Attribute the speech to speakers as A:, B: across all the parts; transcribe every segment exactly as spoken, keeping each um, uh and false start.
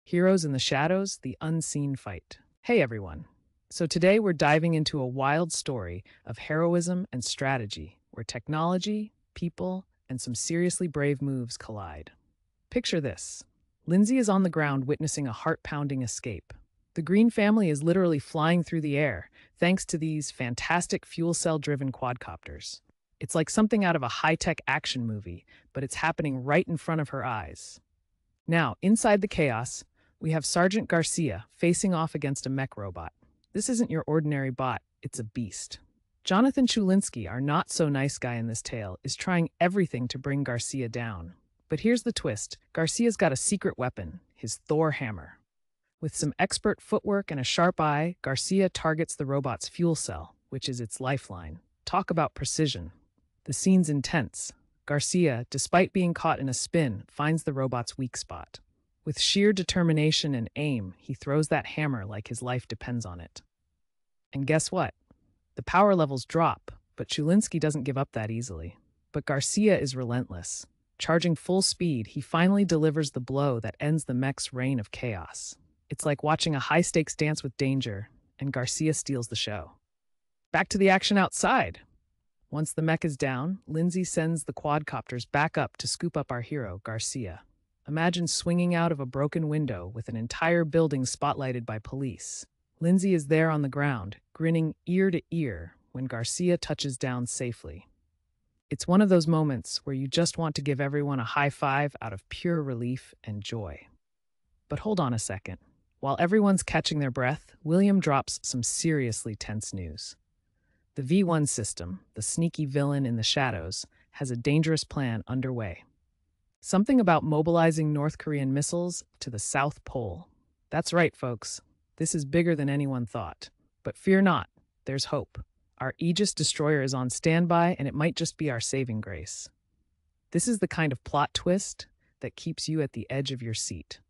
A: Heroes in the Shadows, The Unseen Fight. Hey everyone. So today we're diving into a wild story of heroism and strategy where technology, people, and some seriously brave moves collide. Picture this. Lindsay is on the ground witnessing a heart-pounding escape. The Green family is literally flying through the air thanks to these fantastic fuel cell-driven quadcopters. It's like something out of a high-tech action movie, but it's happening right in front of her eyes. Now, inside the chaos, we have Sergeant Garcia facing off against a mech robot. This isn't your ordinary bot, it's a beast. Jonathan Chulinski, our not-so-nice guy in this tale, is trying everything to bring Garcia down. But here's the twist. Garcia's got a secret weapon, his Thor hammer. With some expert footwork and a sharp eye, Garcia targets the robot's fuel cell, which is its lifeline. Talk about precision. The scene's intense. Garcia, despite being caught in a spin, finds the robot's weak spot. With sheer determination and aim, he throws that hammer like his life depends on it. And guess what? The power levels drop, but Chulinski doesn't give up that easily. But Garcia is relentless. Charging full speed, he finally delivers the blow that ends the mech's reign of chaos. It's like watching a high-stakes dance with danger, and Garcia steals the show. Back to the action outside. Once the mech is down, Lindsay sends the quadcopters back up to scoop up our hero, Garcia. Imagine swinging out of a broken window with an entire building spotlighted by police. Lindsay is there on the ground, grinning ear to ear when Garcia touches down safely. It's one of those moments where you just want to give everyone a high five out of pure relief and joy. But hold on a second. While everyone's catching their breath, William drops some seriously tense news. The V one system, the sneaky villain in the shadows, has a dangerous plan underway. Something about mobilizing North Korean missiles to the South Pole. That's right, folks. This is bigger than anyone thought. But fear not, there's hope. Our Aegis destroyer is on standby, and it might just be our saving grace. This is the kind of plot twist that keeps you at the edge of your seat.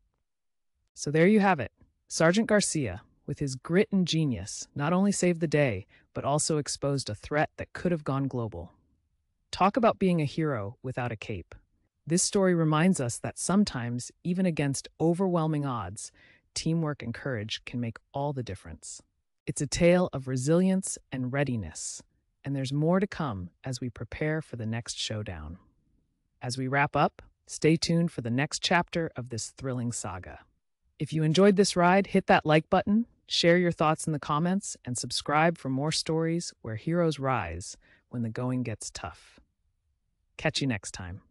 A: So there you have it. Sergeant Garcia, with his grit and genius, not only saved the day, but also exposed a threat that could have gone global. Talk about being a hero without a cape. This story reminds us that sometimes, even against overwhelming odds, teamwork and courage can make all the difference. It's a tale of resilience and readiness, and there's more to come as we prepare for the next showdown. As we wrap up, stay tuned for the next chapter of this thrilling saga. If you enjoyed this ride, hit that like button, share your thoughts in the comments, and subscribe for more stories where heroes rise when the going gets tough. Catch you next time.